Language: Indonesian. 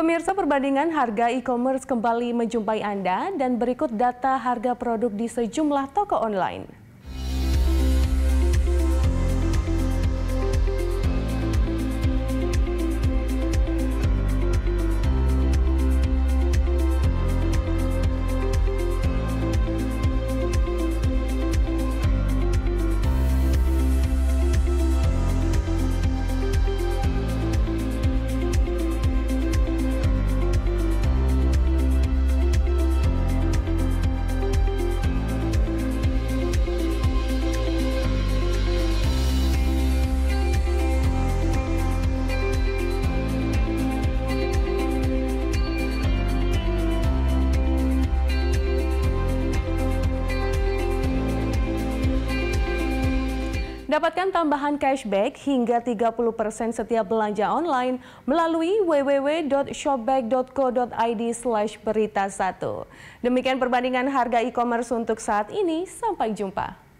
Pemirsa, perbandingan harga e-commerce kembali menjumpai Anda dan berikut data harga produk di sejumlah toko online. Dapatkan tambahan cashback hingga 30% setiap belanja online melalui www.shopback.co.id/berita1. Demikian perbandingan harga e-commerce untuk saat ini. Sampai jumpa.